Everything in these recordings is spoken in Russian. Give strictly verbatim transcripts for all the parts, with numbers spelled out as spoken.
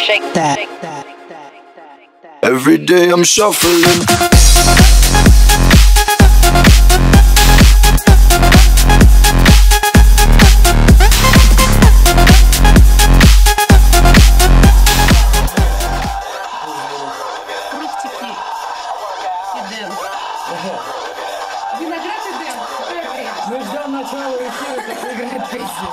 shake that. Every day I'm shuffling. Мы ждем начала эфира, как играет песню.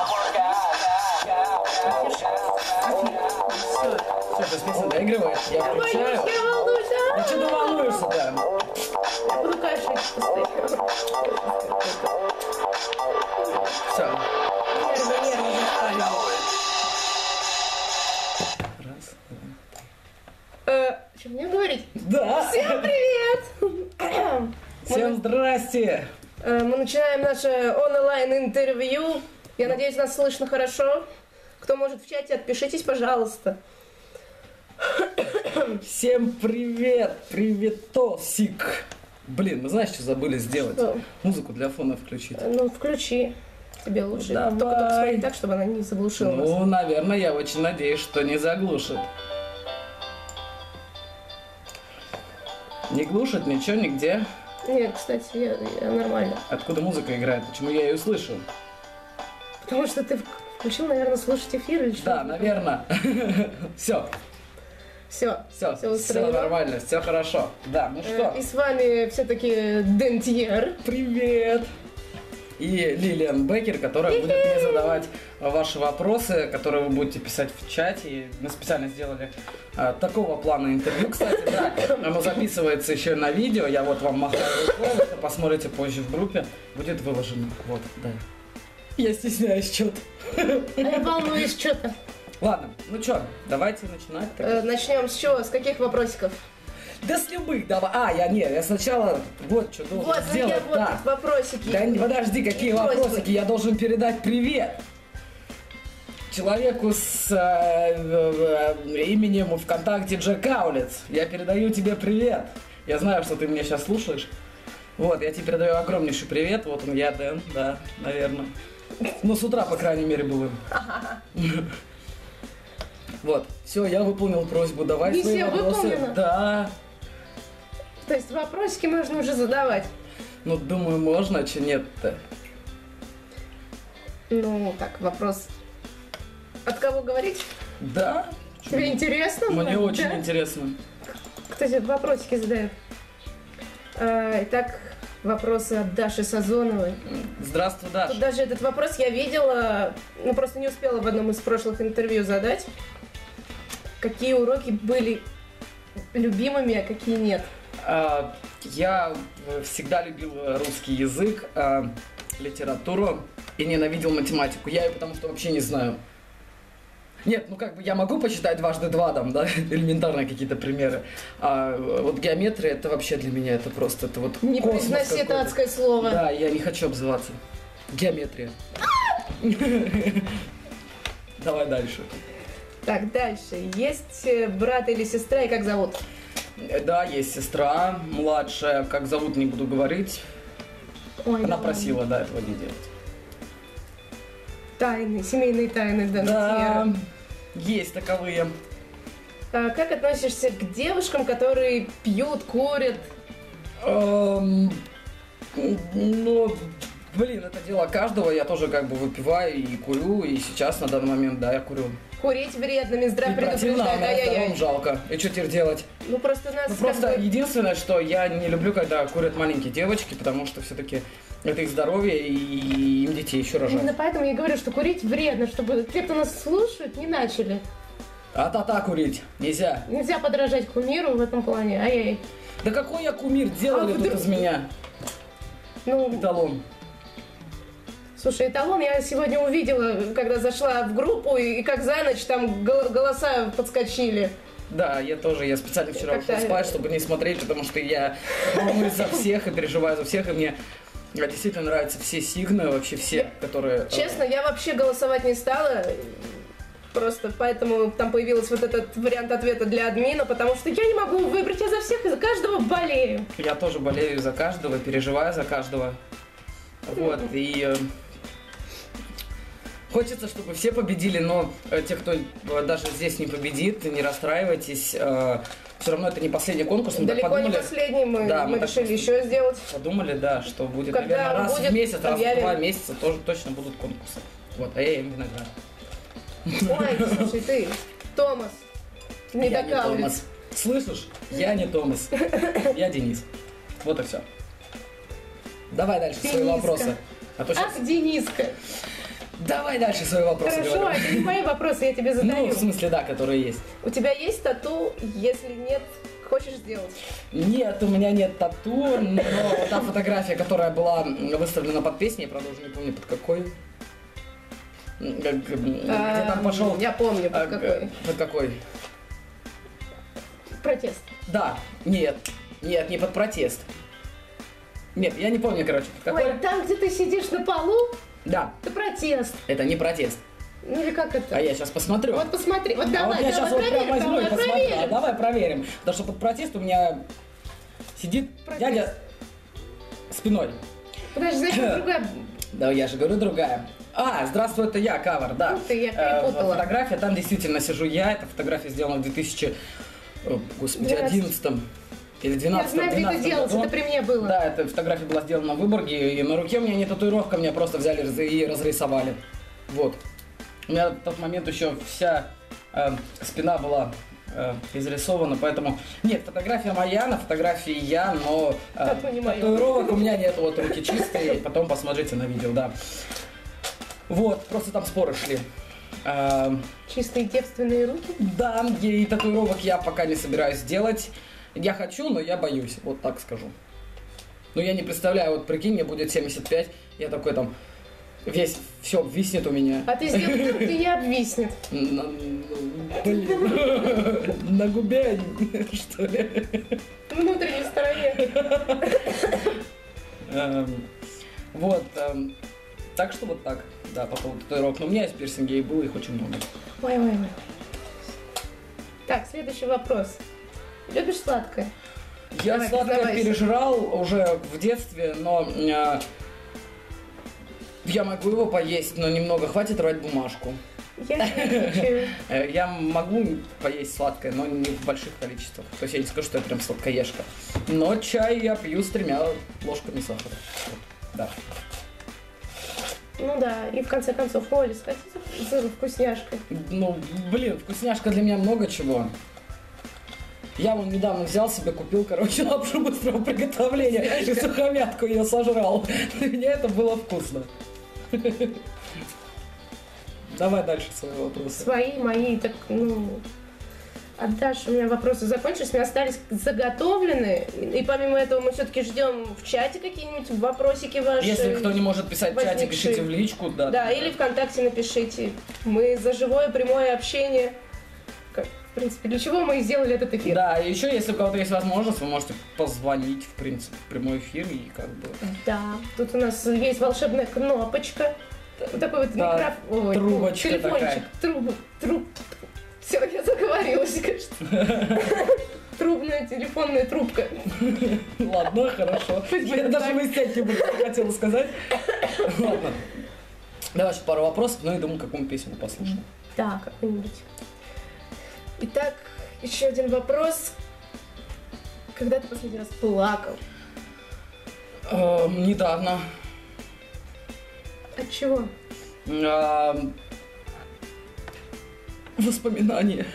Все, сейчас песня доигрывает, я включаю. Я волнуюсь, а? Ну что ты волнуешься-то? Я буду кашлять постоянно. Все. Нервы, нервы зашкаливают. Раз, Э, что мне говорить? да. Всем привет! Всем здрасте. Э, Мы начинаем наше онлайн-интервью. Я надеюсь, нас слышно хорошо. Кто может в чате, отпишитесь, пожалуйста. Всем привет, приветосик. Блин, мы знаешь, что забыли сделать? Что? Музыку для фона включить. Э, Ну, включи. Тебе лучше. Давай. Только, только смотри так, чтобы она не заглушила нас. Ну, наверное, я очень надеюсь, что не заглушит. Не глушит ничего нигде. Нет, кстати, я, я нормально. Откуда музыка играет? Почему я ее слышу? Потому что ты включил, наверное, слушать эфир или что? Да, наверное. Все, Все. все, Всё все устроено? нормально, все хорошо. Да, ну что, И с вами все-таки Дентьер. привет! И Лилиан Беккер, которая будет мне задавать ваши вопросы, которые вы будете писать в чате. И мы специально сделали а, такого плана интервью, кстати, да. Оно записывается еще и на видео. Я вот вам махаю рукой, вы это посмотрите позже в группе. Будет выложено. Вот, да. Я стесняюсь что-то. А я волнуюсь что-то. Ладно, ну что, давайте начинать. Э, Начнем с чего? С каких вопросиков? Да с любых, давай. А, я не, я сначала вот что должен Вот, сделать. я, вот да. тут вопросики. Да не, подожди, какие И просьбы. вопросики? Я должен передать привет человеку с э, э, э, именем ВКонтакте Джек Аулиц. Я передаю тебе привет. Я знаю, что ты меня сейчас слушаешь. Вот, я тебе передаю огромнейший привет. Вот он, я, Дэн, да, наверное. Ну, с утра, по крайней мере, был им. Вот, все, я выполнил просьбу. Давай свои Миссия вопросы. выполнена? Да. То есть вопросики можно уже задавать. Ну, думаю, можно, а че нет-то? Ну, так, вопрос. От кого говорить? Да. Тебе интересно? Мне Да? очень интересно. Кто тебе вопросики задает? А, итак, вопросы от Даши Сазоновой. Здравствуй, Даш. Тут даже этот вопрос я видела, ну просто не успела в одном из прошлых интервью задать. Какие уроки были любимыми, а какие нет? А, Я всегда любил русский язык, а, литературу и ненавидел математику. Я ее потому что вообще не знаю. Нет, ну как бы я могу посчитать дважды два, там, да, элементарные какие-то примеры. А вот геометрия, это вообще для меня, это просто, это вот Не космос произноси это какой-то. адское слово. Да, я не хочу обзываться. Геометрия. Давай дальше. Так, дальше. Есть э, брат или сестра, и как зовут? Да, есть сестра младшая, как зовут, не буду говорить. Ой, Она да просила, да, этого не делать. Тайны, семейные тайны Да, Дентьера. есть таковые. А как относишься к девушкам, которые пьют, курят? Эм, Ну, блин, это дело каждого. Я тоже как бы выпиваю и курю, и сейчас на данный момент, да, я курю. Курить вредно, Минздрав И противно, предупреждает. а на здоровьем Ай-яй-яй. жалко. И что теперь делать? Ну просто нас Ну, как просто бы- единственное, что я не люблю, когда курят маленькие девочки, потому что все-таки это их здоровье, и им детей еще рожать. Именно поэтому я говорю, что курить вредно, чтобы те, кто нас слушают, не начали. А та-та курить нельзя. Нельзя подражать кумиру в этом плане. Ай-яй. Да какой я кумир, делали А тут вдруг- из меня Ну, эталон. слушай, эталон я сегодня увидела, когда зашла в группу, и, и как за ночь там гол- голоса подскочили. Да, я тоже, я специально вчера ушел Как-то- спать, чтобы не смотреть, потому что я волнуюсь за всех и переживаю за всех, и мне действительно нравятся все сигны, вообще все, которые... Честно, я вообще голосовать не стала. Просто поэтому там появился вот этот вариант ответа для админа, потому что я не могу выбрать, я за всех и за каждого болею. Я тоже болею за каждого, переживаю за каждого. Вот, и... э, Хочется, чтобы все победили, но э, те, кто э, даже здесь не победит, не расстраивайтесь. Э, все равно это не последний конкурс. Мы Далеко подумали, не последний, мы, да, мы, мы так решили просто еще сделать. Подумали, да, что будет, Когда наверное, раз будет, в месяц, раз в объявим. два месяца тоже точно будут конкурсы. Вот, а я им виноград. Ой, слушай, ты, Томас, не Я не докалывай. Томас. Слышишь? Я не Томас. Я Денис. Вот и все. Давай дальше свои Дениска. вопросы. А то щас- Ах, Дениска. Давай дальше свои вопросы. Хорошо, говорю. это не мои вопросы, я тебе Ну, задаю. в смысле, да, которые есть. У тебя есть тату? Если нет, хочешь сделать? Нет, у меня нет тату, но та фотография, которая была выставлена под песней, я, правда, уже не помню под какой. Где там пошел? Я помню, а, под какой. Под какой? Протест. Да, нет, нет, не под протест. Нет, я не помню, короче, под какой. Ой, там, где ты сидишь на полу, Да, это протест. это не протест. Ну или как это? А я сейчас посмотрю. Вот посмотри, вот А давай, вот я давай сейчас вот прям проверим, возьму и давай посмотрю. А проверим. давай проверим. Потому что под протест у меня сидит Протест. дядя спиной. Подожди, значит, другая. Да, я же говорю другая. А, здравствуй, это я, кавер, да. Ух ты, я Э, перепутала. Фотография, там действительно сижу я. Эта фотография сделана в две тысячи, о, господи, Двенадцать. одиннадцатом или Я двенадцатом. знаю, где это двенадцатом делалось, году. это при мне было. Да, эта фотография была сделана в Выборге, и на руке у меня не татуировка, меня просто взяли раз- и разрисовали. Вот. У меня в тот момент еще вся э, спина была э, изрисована, поэтому... Нет, фотография моя, на фотографии я, но э, Тату не моё. татуировок у меня нет, вот руки чистые, потом посмотрите на видео, да. Вот, просто там споры шли. Э, Чистые девственные руки. да, и татуировок я пока не собираюсь делать. Я хочу, но я боюсь, вот так скажу. Ну, я не представляю, вот прикинь, мне будет семьдесят пять, я такой там, весь, все, виснет у меня. А ты сделай так, и не обвиснет. На, блин, на губе, что ли? В внутренней стороне. Эм, Вот, эм, так что вот так, да, по поводу татуировок. Но у меня есть пирсинги, и было их очень много. Ой, ой, ой. Так, следующий вопрос. Любишь сладкое? Я Давай, сладкое признавайся. пережрал уже в детстве, но э, я могу его поесть, но немного хватит рвать бумажку. Я нервничаю. Э, Я могу поесть сладкое, но не в больших количествах. То есть я не скажу, что я прям сладкоежка. Но чай я пью с тремя ложками сахара. Вот, да. Ну да, и в конце концов, Оля, сходи за за вкусняшкой. Ну, блин, вкусняшка для меня много чего. Я вон недавно взял себе, купил, короче, лапшу быстрого приготовления и сухомятку ее сожрал. Для меня это было вкусно. Давай дальше свои вопросы. Свои, мои, так, ну... А дальше у меня вопросы закончились, у меня остались заготовлены. И помимо этого мы все-таки ждем в чате какие-нибудь вопросики ваши. Если кто не может писать в чате, возникшие. пишите в личку. Да, Да, или ВКонтакте напишите. Мы за живое прямое общение. Как, в принципе, для чего мы и сделали этот эфир? Да, и еще, если у кого-то есть возможность, вы можете позвонить, в принципе, в прямой эфир и как бы... Да, тут у нас есть волшебная кнопочка. Вот такой вот Да, микрофон. Ой, трубочка телефончик. такая. Трубу, труб. Все, я заговорилась, кажется. Трубная телефонная трубка. Ладно, хорошо. Я даже выяснять не буду, что хотела сказать. Ладно. Давай еще пару вопросов, ну и думаю, какую мы песню послушаем. Да, какой-нибудь. Итак, еще один вопрос. Когда ты последний раз плакал? Эм, Недавно. От чего? Эм, Воспоминания.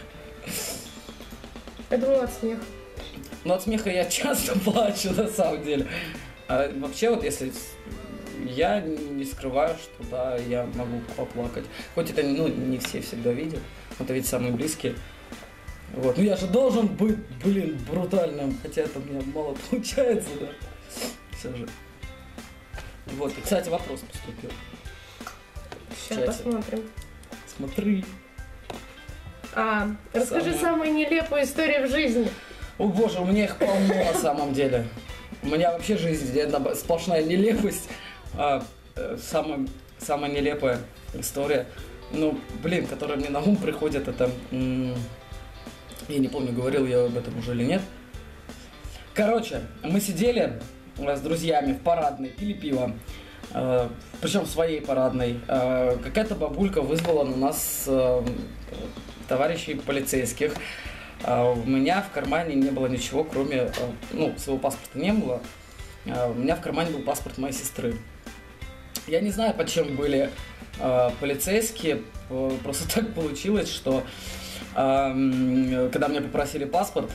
Я думала от смеха. Но от смеха я часто плачу, на самом деле. А вообще, вот если с- я не скрываю, что да, я могу поплакать. Хоть это ну, не все всегда видят. Это ведь самые близкие. Вот. Ну я же должен быть, блин, брутальным. Хотя это у меня мало получается, да. Все же. Вот. И, кстати, вопрос поступил. Сейчас чате. посмотрим. Смотри. А, расскажи Самое- самую нелепую историю в жизни. О боже, у меня их полно на самом деле. У меня вообще жизнь одна сплошная нелепость. А, э, самая, самая нелепая история, ну, блин, которая мне на ум приходит, это... м, я не помню, говорил я об этом уже или нет. Короче, мы сидели э, с друзьями в парадной, пили пиво. э, причем в своей парадной. Э, какая-то бабулька вызвала на нас э, товарищей полицейских. Э, у меня в кармане не было ничего, кроме, э, ну, своего паспорта не было. Э, у меня в кармане был паспорт моей сестры. Я не знаю, почему были э, полицейские, э, просто так получилось, что э, когда меня попросили паспорт,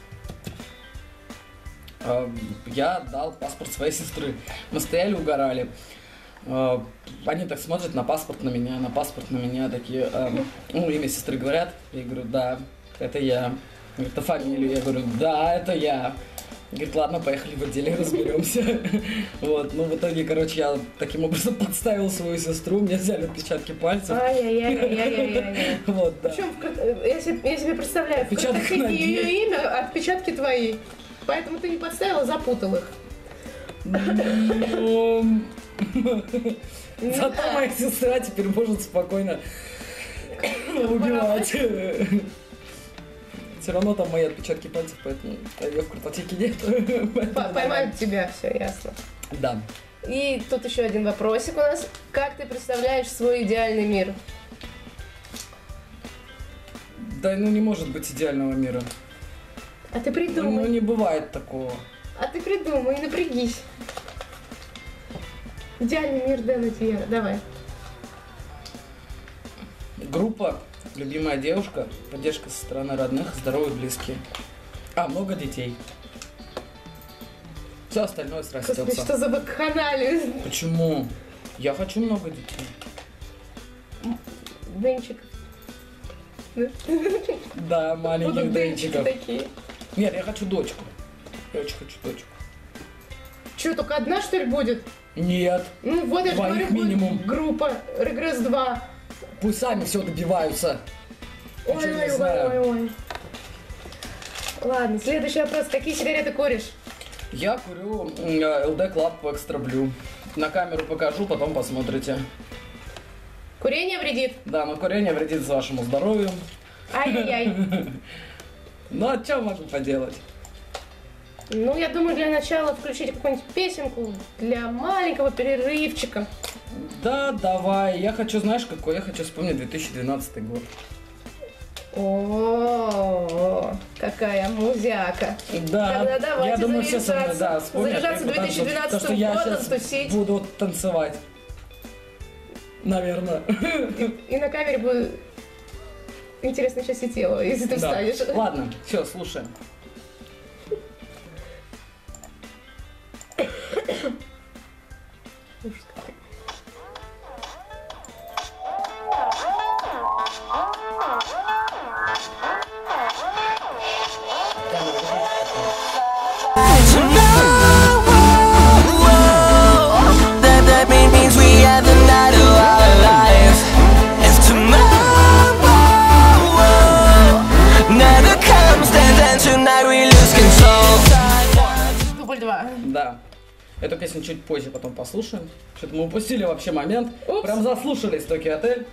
э, я дал паспорт своей сестры. Мы стояли, угорали. Э, они так смотрят на паспорт на меня, на паспорт на меня, такие, э, ну, имя сестры говорят. Я говорю, да, это я. Говорит, а фамилию? Я говорю, да, это я. Говорит, ладно, поехали в отделе, разберемся. Вот, ну в итоге, короче, я таким образом подставил свою сестру, мне взяли отпечатки пальцев. Ай-яй-яй-яй-яй-яй. Вот, да. Причем, я себе, я себе представляю, в Отпечаток картотеке ноги. ее имя, отпечатки твои. Поэтому ты не подставила, запутал их. Ну, зато моя сестра теперь может спокойно убивать. Все равно там мои отпечатки пальцев, поэтому ее в картотеке нет. Поймают тебя, все ясно. Да. И тут еще один вопросик у нас. Как ты представляешь свой идеальный мир? Да, ну не может быть идеального мира. А ты Ну придумай. не бывает такого. А ты придумай, напрягись. Идеальный мир Дэна Тьера, давай. Группа, любимая девушка, поддержка со стороны родных, здоровые близкие. А, много детей. Все остальное Господи, срастется. что за вакханалия? Почему? Я хочу много детей. Денчик. Да, маленьких Будут денчики денчиков. такие. Нет, я хочу дочку. Я очень хочу дочку. Че, только одна, что ли, будет? Нет, Ну вот, я же Двоих говорю, будет минимум. группа Регресс два. пусть сами все добиваются. Ничего не Ой-ой-ой-ой-ой. знаю. Ладно, следующий вопрос. Какие сигареты куришь? Я курю м, эл ди Club Extra Blue. На камеру покажу, потом посмотрите. Курение вредит? Да, но курение вредит вашему здоровью. Ай-яй-яй. Ну, а что могу поделать? Ну, я думаю, для начала включить какую-нибудь песенку для маленького перерывчика. Да, давай. Я хочу, знаешь, какой? Я хочу вспомнить две тысячи двенадцатый год. О, какая музяка. Да, Тогда давайте я думаю, все со мной, да, заряжаться. вспомнят. Заряжаться потому что- две тысячи двенадцатым потому что я годом, сейчас тусить. буду танцевать. Наверное. И на камере будет интересно сейчас и тело, если ты Да. встанешь. Ладно, все, слушаем. That that means we had the night of our life. If tomorrow never comes, then then tonight we lose control. Дубль два. Да. Эту песню чуть позже потом послушаем. Что-то мы упустили вообще момент. Упс. Прям заслушались Токио Отель.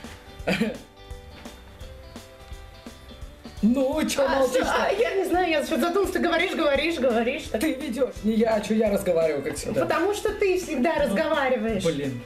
Ну, чё А, молчишь? а, я не знаю, я что задумалась, ты говоришь, говоришь, говоришь. так- Ты ведешь, не я, что я разговариваю, как всегда. Потому что ты всегда разговариваешь. Блин.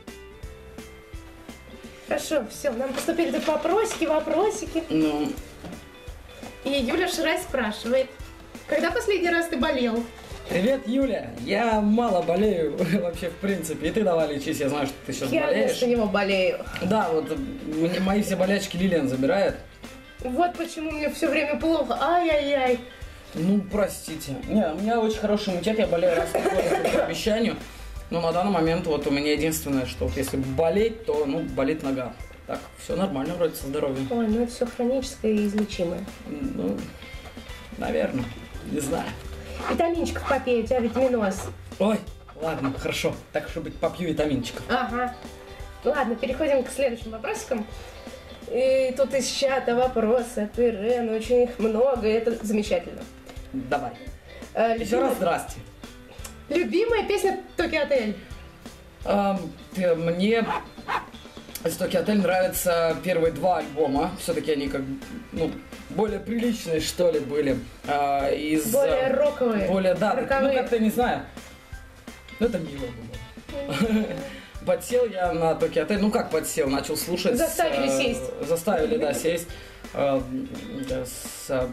Хорошо, все, нам поступили тут вопросики, вопросики. Ну, И Юля Шрай спрашивает, когда последний раз ты болел? привет, Юля. Я мало болею вообще, в принципе. И ты давай лечись, я знаю, что ты сейчас Я болеешь. вместо него болею. Да, вот мне- мои все болячки Лилиан забирает. Вот почему мне все время плохо. Ай-яй-яй. Ну, простите. Не, у меня очень хороший иммунитет, я болею раз в год по обещанию. Но на данный момент вот у меня единственное, что вот если болеть, то, ну, болит нога. Так, все нормально вроде со здоровьем. Ой, ну это все хроническое и излечимое. Ну, наверное, не знаю. Витаминчиков попей, у тебя витаминоз. Ой, ладно, хорошо. Так уж и быть, попью витаминчиков. Ага. Ладно, переходим к следующим вопросикам. И тут из чата вопросы от Ирен, очень их много, и это замечательно. Давай. А, Еще любимая, раз здрасте. любимая песня Токио Отель. Ам, ты- мне из Токио Отель нравятся первые два альбома. Все-таки они как, ну, более приличные, что ли, были. А, из, Более а, роковые. Более, да, ну роковые. как-то не знаю. Ну это мило было. Подсел я на Токио Отель. Ну как подсел? Начал слушать. Заставили с, сесть. Заставили, да, сесть. э, да, с, э,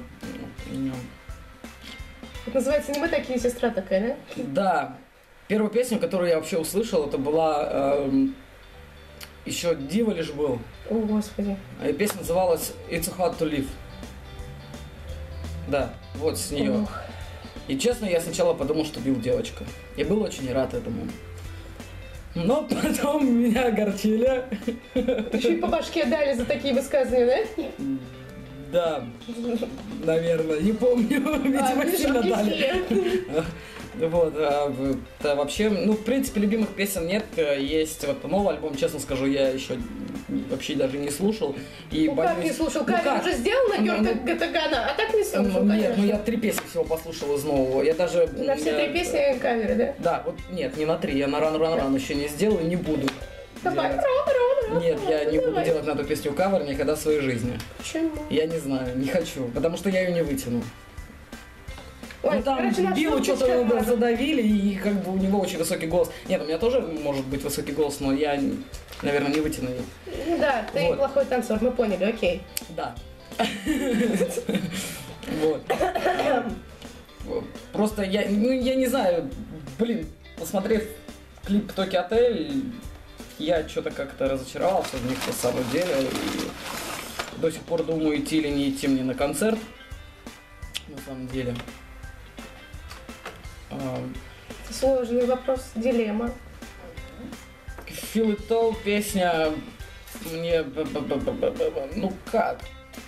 Это называется «Не мы такие, сестра такая», да? да. Первую песню, которую я вообще услышал, это была э, еще Дива лишь был. О, Господи. И песня называлась It's Hard to Live. Да, вот с нее. Ох. И честно, я сначала подумал, что бил девочка. Я был очень рад этому. Но потом меня огорчили. Еще и по башке дали за такие высказывания, да? Да, наверное, не помню. Видимо, А, сильно видишь, дали. все. Вот, а, в- да, вообще, ну, в принципе, любимых песен нет. Есть вот новый альбом, честно скажу, я еще вообще даже не слушал. И Ну как боюсь- не слушал? Ну Кавер как? уже сделал на Ну, Георга ну, Гатагана, а так не Ну, слушал, Нет, конечно. ну я три песни всего послушал из нового. Я даже... На все э, три песни каверы, да? Да, вот нет, не на три, я на ран ран ран еще не сделал и не буду. Давай, делать. рон, рон, рон, Нет, я рон, не буду давай. делать на эту песню кавер никогда в своей жизни. Почему? Я не знаю, не хочу, потому что я ее не вытяну. Ой, Ну там короче, наш Биллу выпуск что-то сейчас важен. задавили, и как бы у него очень высокий голос. Нет, у меня тоже может быть высокий голос, но я, наверное, не вытяну ее. Ну да, ты Вот. плохой танцор, мы поняли, окей. Да. Вот. Просто я, ну, я не знаю, блин, посмотрев клип Токио Отель, я что-то как-то разочаровался в них на самом деле. И до сих пор думаю, идти или не идти мне на концерт. На самом деле. А, Сложный вопрос, дилемма. Feel It All песня мне... б- б- б- б- б- б- Ну как?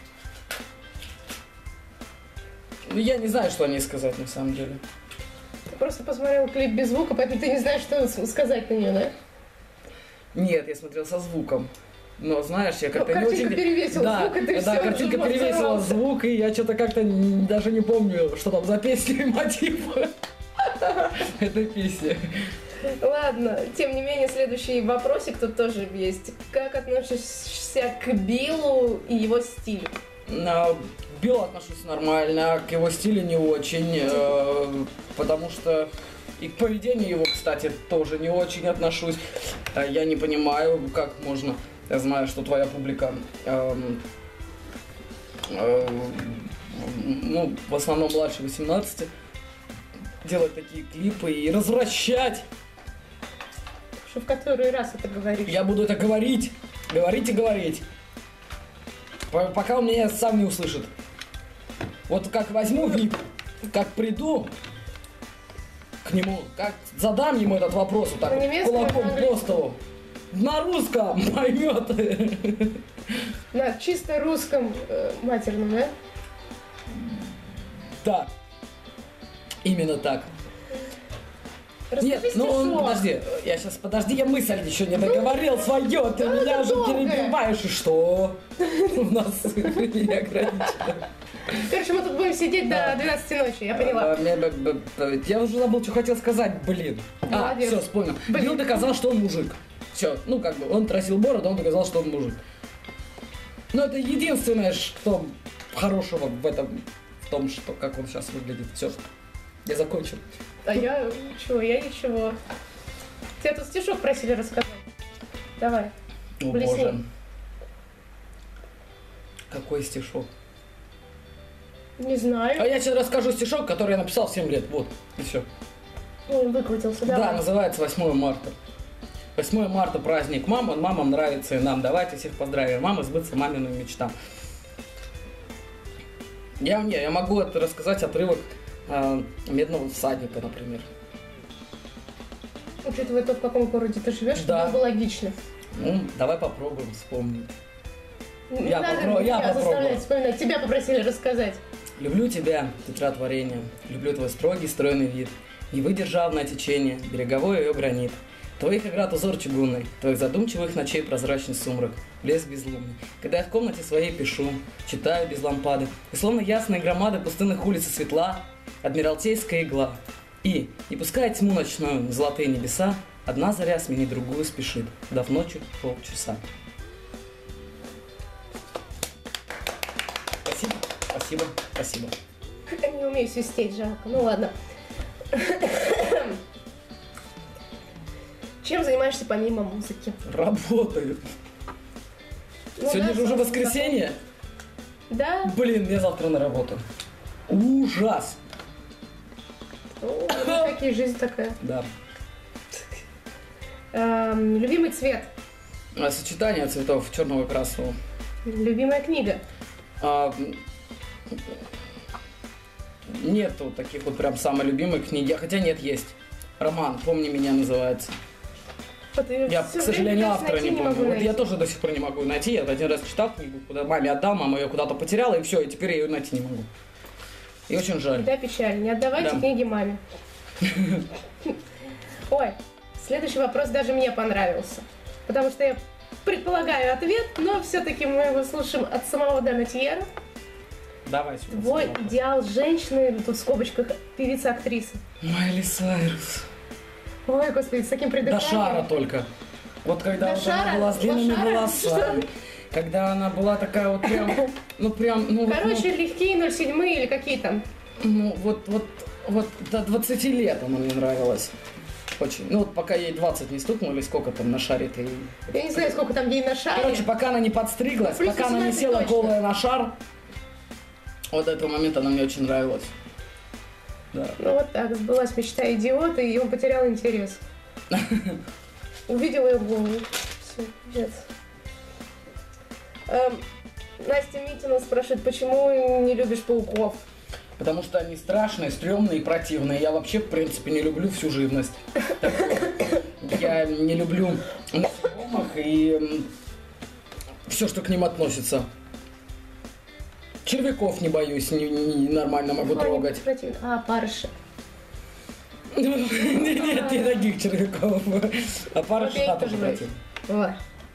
Ну я не знаю, что о ней сказать на самом деле. Ты просто посмотрел клип без звука, поэтому ты не знаешь, что с- сказать на нее, да? Нет, я смотрел со звуком. Но знаешь, я как-то не картинка очень... перевесила да, звук, и ты да, всё, картинка уже перевесила взорвался. звук, и я что-то как-то н- даже не помню, что там за песня и мотив этой песни. Ладно, тем не менее, следующий вопросик тут тоже есть. Как относишься к Биллу и его стилю? А, К Биллу отношусь нормально, а к его стилю не очень, э, потому что и к поведению его, кстати, тоже не очень отношусь. А Я не понимаю, как можно, я знаю, что твоя публика, эм, э, ну, в основном младше восемнадцати, делать такие клипы и развращать. Что в который раз это говоришь? Я буду это говорить, говорить и говорить. П- Пока он меня сам не услышит. Вот как возьму вип, как приду к нему, как задам ему этот вопрос вот так На вот, немецком или кулаком на по английском? столу. На русском поймет. На чисто русском э, матерном, да? Да. Именно так. Расскажи Нет, ну он, стишок. подожди, я сейчас, подожди, я мысль еще не договорил свое, ты ну, меня это уже долго. перебиваешь, и что? У нас не ограничено. Короче, мы тут будем сидеть до двенадцати ночи, я поняла. А, мне б- б- б- Я уже забыл, что хотел сказать, блин. А, Молодец. все, вспомнил. Блин. Билл доказал, что он мужик. Все, ну как бы, он тросил бороду, он доказал, что он мужик. Но это единственное, что хорошего в этом, в том, что как он сейчас выглядит. Все, я закончил. А я ничего, я ничего. Тебя тут стишок просили рассказать. Давай. О Блесни. боже. Какой стишок. Не знаю. А я сейчас расскажу стишок, который я написал в семь лет. Вот, и все. Ой, выкрутился, Да, давай. называется восьмое марта. восьмое марта праздник мам, он мамам нравится и нам. Давайте всех поздравим. Мамы сбыться маминым мечтам. Я, не, я могу это рассказать отрывок э, Медного всадника, например. Учитывая то, в каком городе ты живешь, Да. было бы логично. Ну, давай попробуем вспомнить. Не Я надо попро- я меня заставлять попробую. вспоминать. Тебя попросили рассказать. Люблю тебя, тетра творения, люблю твой строгий, стройный вид. Не выдержав на течение, береговой ее гранит. Твоих играт узор чугунный, твоих задумчивых ночей прозрачный сумрак, лес безлунный. Когда я в комнате своей пишу, читаю без лампады, и словно ясные громады пустынных улиц и светла, адмиралтейская игла. И, не пуская тьму ночную на золотые небеса, одна заря сменить другую спешит, да в ночи полчаса. Спасибо, спасибо, спасибо. Я не умею свистеть, жалко. Ну ладно. Чем занимаешься помимо музыки? Работаю. Ну Сегодня да, же уже собственно, воскресенье. Да. Блин, мне завтра на работу. Ужас. О, ну, какие жизнь такая. Да. Эм, любимый цвет. А, Сочетание цветов черного и красного. Любимая книга. А, нету таких вот прям самой любимой книги. Хотя нет, есть. Роман «Помни меня» называется. Вот Я, всё к сожалению, время автора найти не помню. могу Вот найти. я тоже до сих пор не могу найти. Я один раз читал книгу, куда маме отдал, мама ее куда-то потеряла, и все, и теперь я ее найти не могу. И очень жаль. Да, печаль. Не отдавайте Да. книги маме. Ой, следующий вопрос даже мне понравился. Потому что я предполагаю ответ, но все-таки мы его слушаем от самого Донатьера. Давай сюда. Твой сюда. идеал женщины, тут в скобочках, певица-актриса. Майли Сайрус. Ой, господи, с таким До придыханием. шара только. Вот когда До вот шара? она была с До длинными шара? волосами. Когда она была такая вот прям, ну прям, ну, вот, Короче, легкие ноль семь или какие там. ну, ну вот, вот, вот до двадцати лет она мне нравилась. Очень. Ну вот пока ей двадцать не стукнуло, или сколько там на шаре-то ей. Я не знаю, сколько там ей на шаре. Короче, пока она не подстриглась, Плюс пока она не восемнадцать села точно. голая на шар, вот до этого момента она мне очень нравилась. Да. Ну вот так, сбылась мечта идиота, и он потерял интерес. Увидел ее голову. Все, пиздец. Эм, Настя Митина спрашивает, почему не любишь пауков? Потому что они страшные, стрёмные и противные. Я вообще, в принципе, не люблю всю живность. Так вот, я не люблю насекомых и все, что к ним относится. Червяков не боюсь, не, не нормально могу Ну, они трогать. противные. А, парыши. Нет, не таких червяков. А пара Вот я их шита тоже тоже боюсь. против. Вот.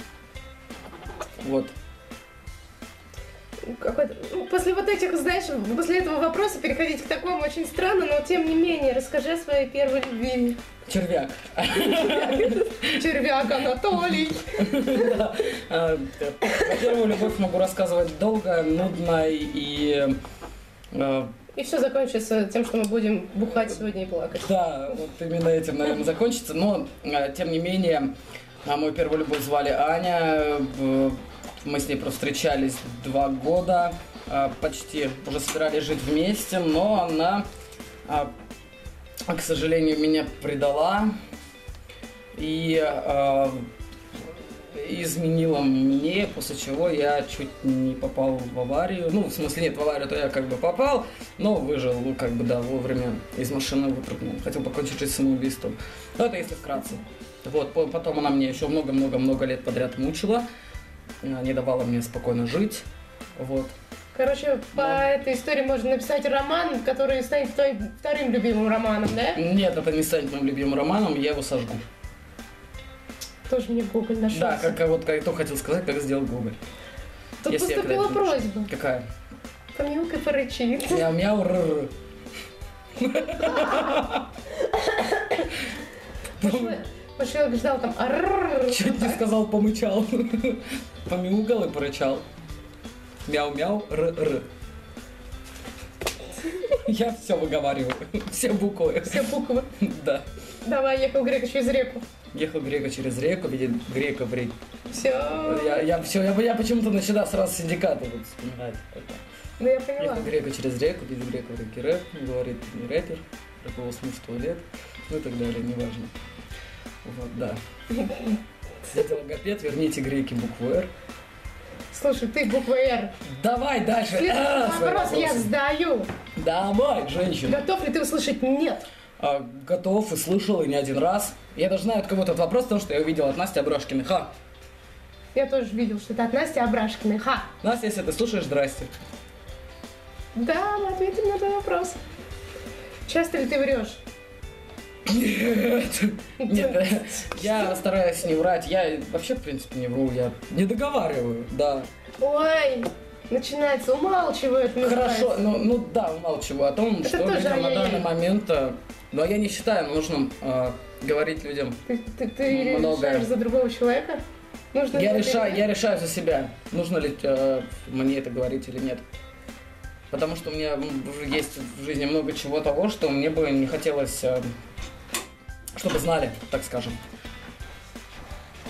Вот. Какой-то- ну, после вот этих, знаешь, после этого вопроса переходить к такому очень странно, но тем не менее, расскажи о своей первой любви. Червяк. Червяк Анатолий. Да. А, Про первую любовь могу рассказывать долго, нудно и... а, И все закончится тем, что мы будем бухать сегодня и плакать. Да, вот именно этим, наверное, закончится. Но, а, тем не менее, а, мою первую любовь звали Аня. Б- Мы с ней просто встречались два года. а, Почти уже собирались жить вместе, но она, а, к сожалению, меня предала. И а, изменила мне, после чего я чуть не попал в аварию. Ну, в смысле, нет, в аварию то я как бы попал, но выжил, ну, как бы, да, вовремя из машины выпрыгнул. Хотел покончить жизнь самоубийством. Но это если вкратце. Вот, по- потом она меня еще много-много-много лет подряд мучила, а, не давала мне спокойно жить. Вот. Короче, по этой истории можно написать роман, который станет твоим вторым любимым романом, да? Нет, это не станет моим любимым романом, я его сожгу. Тоже мне в Google нашелся. Да, как, вот как то хотел сказать, как сделал Google. Тут Если я поступила когда-нибудь просьба. Какая? Помилка порычит. Мяу-мяу, р-р. Пошел, ждал там. «Аррррр». Чуть не сказал, помычал. Помяукал и порычал. Мяу-мяу, р-р. Я все выговариваю. Все буквы. Все буквы. Да. Давай, ехал грек через реку. Ехал грека через реку, видит грека в реке. Все. Я, я, все, я, я почему-то начинаю сразу синдикаты вот вспоминать. Это. Ну я поняла. Ехал грека через реку, видит грека в реке рэп, говорит, не рэпер, рэповал сто лет, ну и так далее, неважно. Вот, да. Сидел логопед, верните греки букву «Р». Слушай, ты буква «Р». Давай дальше. Следующий А, свои вопрос я вопросы. сдаю. Давай, женщина. Готов ли ты услышать «нет»? А, готов и слышал, и не один раз. Я даже знаю от кого этот вопрос, потому что я увидел от Насти Абрашкиной. Ха. Я тоже видел, что это от Насти Абрашкиной. Ха. Настя, если ты слушаешь, здрасте. Да, мы ответим на твой вопрос. Часто ли ты врешь? Нет. Нет, я стараюсь не врать. Я вообще, в принципе, не вру. Я не договариваю, да. Ой, начинается, умалчивает. Хорошо, ну, ну да, умалчиваю о том, Это что тоже видел на ай-яй-яй. данный момент. э, Но я не считаю нужным э, говорить людям. Ты, ты, ты Многое. решаешь за другого человека? Нужно Я ли решаю, это- я решаю за себя, нужно ли э, мне это говорить или нет. Потому что у меня м, есть в жизни много чего того, что мне бы не хотелось, э, чтобы знали, так скажем.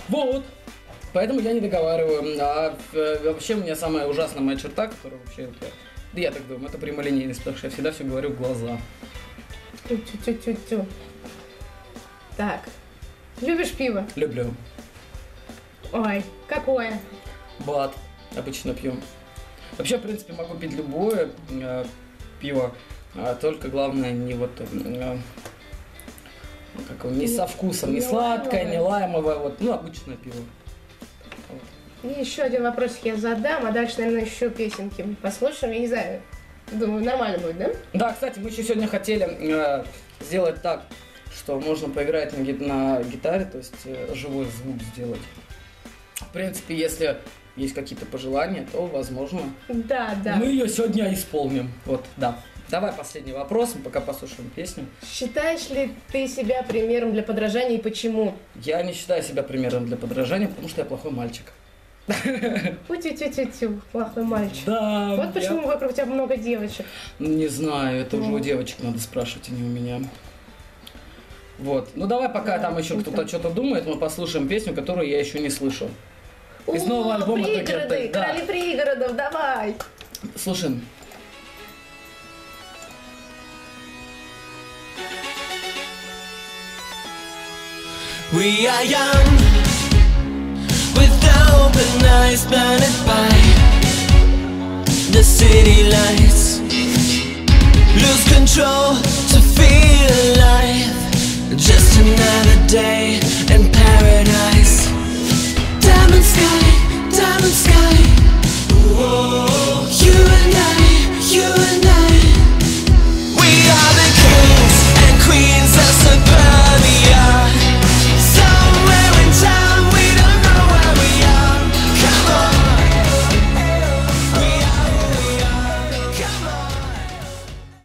Вот. Поэтому я не договариваю. А э, вообще у меня самая ужасная моя черта, которая вообще... вот я- Да я так думаю, это прямолинейность, потому что я всегда все говорю в глаза. Тю-тю-тю-тю. Так. Любишь пиво? Люблю. Ой, какое? Бад. Обычно пью. Вообще, в принципе, могу пить любое э, пиво, а только главное не вот... э, как его, не со вкусом, не Не сладкое, не лаймовое. лаймовое, вот, ну, обычное пиво. И еще один вопрос я задам, а дальше, наверное, еще песенки послушаем. Я не знаю, думаю, нормально будет, да? Да, кстати, мы еще сегодня хотели э, сделать так, что можно поиграть на, ги- на гитаре, то есть э, живой звук сделать. В принципе, если есть какие-то пожелания, то, возможно, Да, да. мы ее сегодня исполним. Вот, да. Давай последний вопрос, мы пока послушаем песню. Считаешь ли ты себя примером для подражания и почему? Я не считаю себя примером для подражания, потому что я плохой мальчик. Тю-тю-тю-тю, плохой мальчик. Да. Вот я- почему вокруг тебя много девочек. Не знаю, это уже у Ну. девочек надо спрашивать, а не у меня. Вот. Ну давай, пока там еще Супер. кто-то что-то думает, мы послушаем песню, которую я еще не слышал. Из О, нового альбома пригороды, Токио, да. короли пригородов, давай. Слушай. We are young, with open eyes blinded by the city lights. Lose control to feel alive. Just another day in paradise. Diamond sky, diamond sky. Whoa.